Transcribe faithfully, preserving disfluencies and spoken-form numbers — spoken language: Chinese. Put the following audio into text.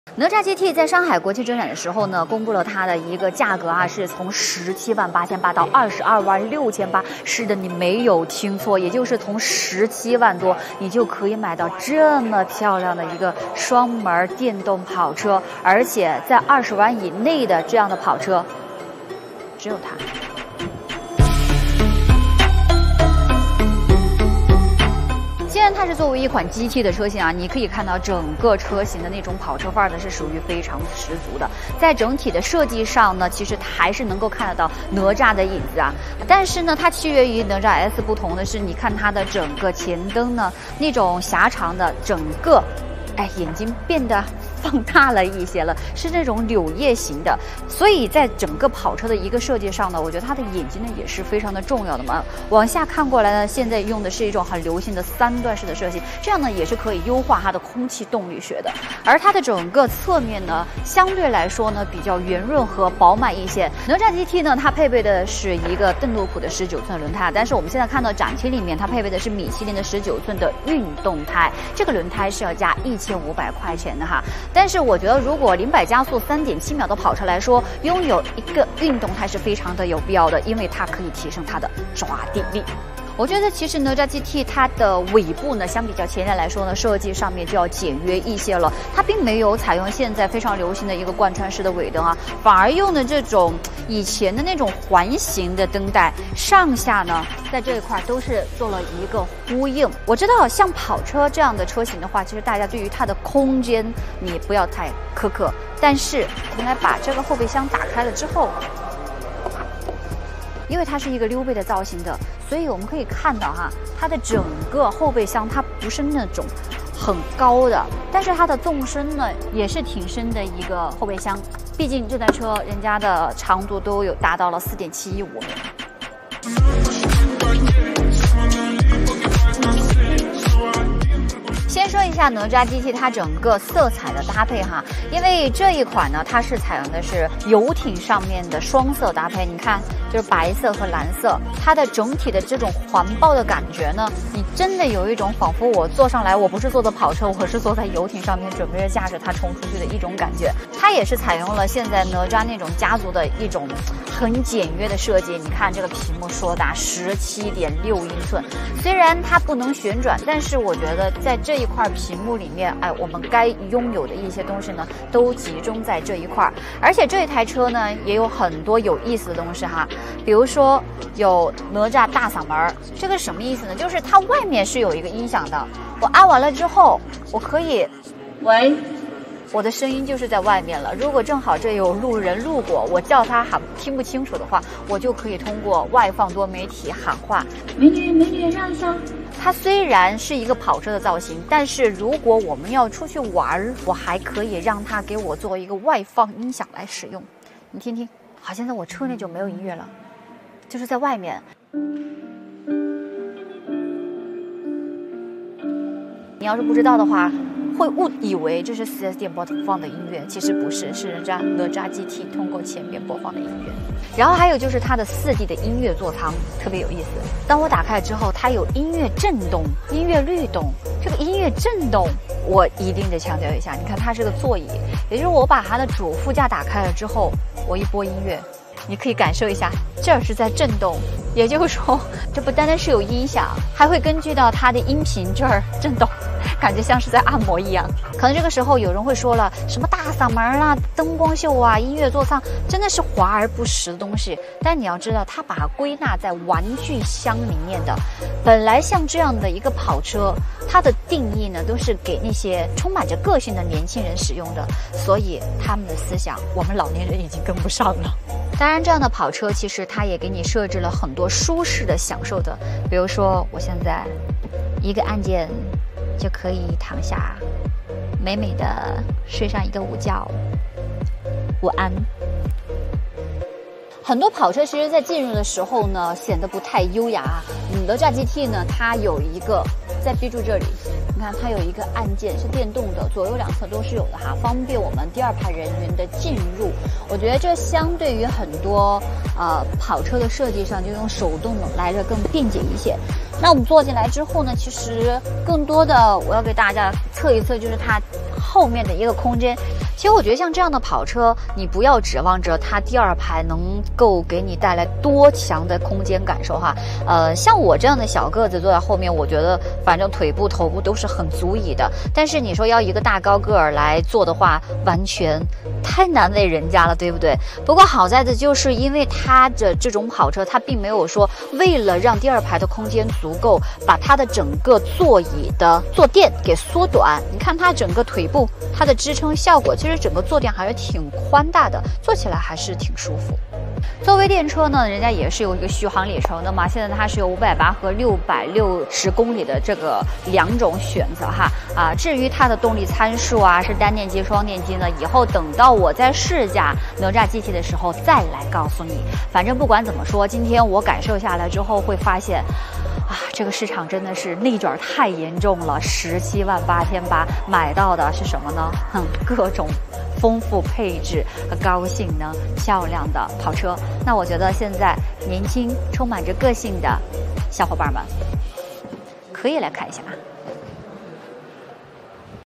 哪吒 G T 在上海国际车展的时候呢，公布了它的一个价格啊，是从十七万八千八到二十二万六千八。是的，你没有听错，也就是从十七万多，你就可以买到这么漂亮的一个双门电动跑车，而且在二十万以内的这样的跑车，只有它。既然它是作为一款 G T 的车型啊，你可以看到整个车型的那种跑车范儿呢是属于非常十足的。在整体的设计上呢，其实还是能够看得到哪吒的影子啊。但是呢，它区别于哪吒 S 不同的是，你看它的整个前灯呢，那种狭长的整个，哎，眼睛变得放大了一些了，是这种柳叶型的，所以在整个跑车的一个设计上呢，我觉得它的眼睛呢也是非常的重要的嘛。往下看过来呢，现在用的是一种很流行的三段式的设计，这样呢也是可以优化它的空气动力学的。而它的整个侧面呢，相对来说呢比较圆润和饱满一些。哪吒 G T 呢，它配备的是一个邓路普的十九寸轮胎，但是我们现在看到展厅里面它配备的是米其林的十九寸的运动胎，这个轮胎是要加一千五百块钱的哈。但是我觉得，如果零百加速三点七秒的跑车来说，拥有一个运动胎是非常的有必要的，因为它可以提升它的抓地力。我觉得其实哪吒 G T 它的尾部呢，相比较前脸来说呢，设计上面就要简约一些了。它并没有采用现在非常流行的一个贯穿式的尾灯啊，反而用的这种以前的那种环形的灯带，上下呢在这一块都是做了一个呼应。我知道像跑车这样的车型的话，其实大家对于它的空间你不要太苛刻，但是我们来把这个后备箱打开了之后。因为它是一个溜背的造型的，所以我们可以看到哈，它的整个后备箱它不是那种很高的，但是它的纵深呢也是挺深的一个后备箱。毕竟这台车人家的长度都有达到了四点七一五米。先说一下哪吒 G T 它整个色彩的搭配哈，因为这一款呢，它是采用的是游艇上面的双色搭配，你看就是白色和蓝色，它的整体的这种环抱的感觉呢，你真的有一种仿佛我坐上来，我不是坐的跑车，我是坐在游艇上面准备着驾驶它冲出去的一种感觉。它也是采用了现在哪吒那种家族的一种很简约的设计，你看这个屏幕硕大十七点六英寸，虽然它不能旋转，但是我觉得在这一块屏幕里面，哎，我们该拥有的一些东西呢，都集中在这一块。而且这一台车呢，也有很多有意思的东西哈，比如说有哪吒大嗓门，这个什么意思呢？就是它外面是有一个音响的，我按完了之后，我可以，喂。我的声音就是在外面了。如果正好这有路人路过，我叫他喊听不清楚的话，我就可以通过外放多媒体喊话：“美女，美女，让一下。”它虽然是一个跑车的造型，但是如果我们要出去玩，我还可以让它给我做一个外放音响来使用。你听听，好像在我车内就没有音乐了，就是在外面。你要是不知道的话，会误以为这是 四 S 店播放的音乐，其实不是，是人家哪吒 G T 通过前面播放的音乐。然后还有就是它的四 D 的音乐座舱特别有意思，当我打开之后，它有音乐震动、音乐律动。这个音乐震动我一定得强调一下，你看它是个座椅，也就是我把它的主副驾打开了之后，我一播音乐，你可以感受一下，这儿是在震动，也就是说，这不单单是有音响，还会根据到它的音频这儿震动。感觉像是在按摩一样。可能这个时候有人会说了，什么大嗓门啊、灯光秀啊、音乐座舱，真的是华而不实的东西。但你要知道，它把它归纳在玩具箱里面的。本来像这样的一个跑车，它的定义呢，都是给那些充满着个性的年轻人使用的，所以他们的思想，我们老年人已经跟不上了。当然，这样的跑车其实它也给你设置了很多舒适的享受的，比如说我现在一个按键就可以躺下，美美的睡上一个午觉，午安。很多跑车其实在进入的时候呢，显得不太优雅。哪吒 G T 呢，它有一个在 B 柱这里，你看它有一个按键是电动的，左右两侧都是有的哈，方便我们第二排人员的进入。我觉得这相对于很多呃跑车的设计上，就用手动来的更便捷一些。那我们坐进来之后呢，其实更多的我要给大家测一测，就是它后面的一个空间。其实我觉得像这样的跑车，你不要指望着它第二排能够给你带来多强的空间感受哈。呃，像我这样的小个子坐在后面，我觉得反正腿部、头部都是很足以的。但是你说要一个大高个儿来坐的话，完全太难为人家了，对不对？不过好在的就是因为它的这种跑车，它并没有说为了让第二排的空间足够，把它的整个座椅的坐垫给缩短。你看它整个腿部，它的支撑效果，其实整个坐垫还是挺宽大的，坐起来还是挺舒服。作为电车呢，人家也是有一个续航里程的嘛，现在它是有五百八和六百六十公里的这个两种选择哈啊。至于它的动力参数啊，是单电机、双电机呢，以后等到我在试驾哪吒机器的时候再来告诉你。反正不管怎么说，今天我感受下来之后会发现。啊，这个市场真的是内卷太严重了，十七万八千八买到的是什么呢？哼，各种丰富配置和高性能、漂亮的跑车。那我觉得现在年轻、充满着个性的小伙伴们，可以来看一下。